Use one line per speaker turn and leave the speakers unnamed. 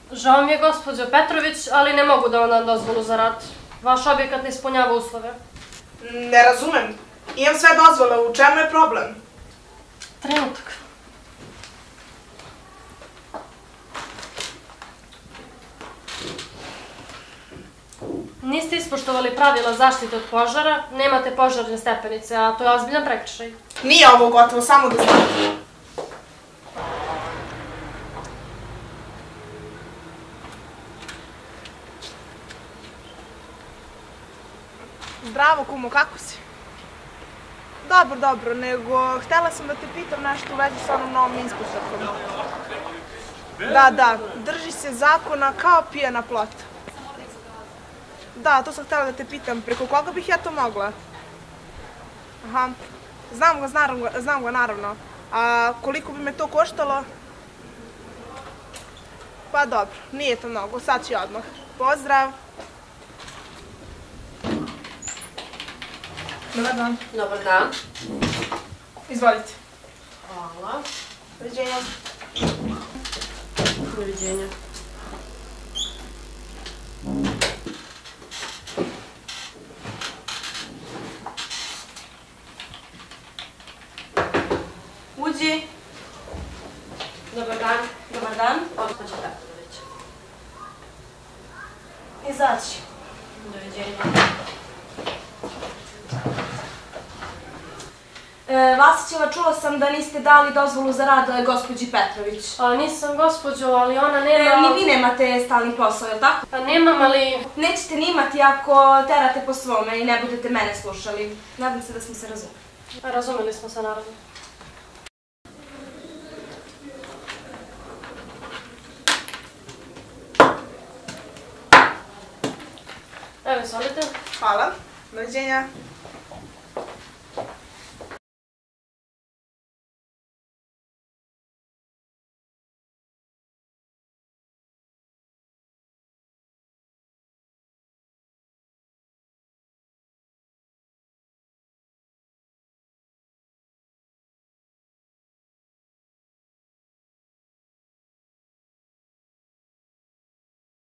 Žao mi je, gospođo Petrović, ali ne mogu da vam dam dozvolu za rad. Vaš objekat ne ispunjava uslove.
Ne razumem. Imam sve dozvole, u čemu je problem?
Trenutak. Niste ispoštovali pravila zaštite od požara, nemate požarne stepenice, a to je ozbiljan prekršaj.
Nije ovo gotovo, samo da znate. Zdravo, kumo, kako si? Dobro, nego htela sam da te pitam nešto u vezi sa onom novom inspektorkom. Da, drži se zakona kao pijana plota. Da, to sam htela da te pitam, preko koga bih ja to mogla? Aha, znam ga naravno. A koliko bi me to koštalo? Pa dobro, nije to mnogo, sad ću odmah. Pozdrav! Dobar dan.
Dobar dan.
Izvolite.
Hvala.
Doviđenja.
Doviđenja.
Uđi.
Dobar dan.
Dobar dan.
Gospođo Petrović.
Izaći.
Doviđenja.
Vasićeva, čula sam da niste dali dozvolu za rad gospođi Petrović.
Nisam gospođo, ali ona nema...
Ni vi nemate stalni posao, je li tako?
Nemam, ali...
Nećete ni imati ako terate po svome i ne budete mene slušali. Nadam se da smo se razumeli.
Razumeli smo se, naravno. Evo, izvolite.
Hvala. Doviđenja.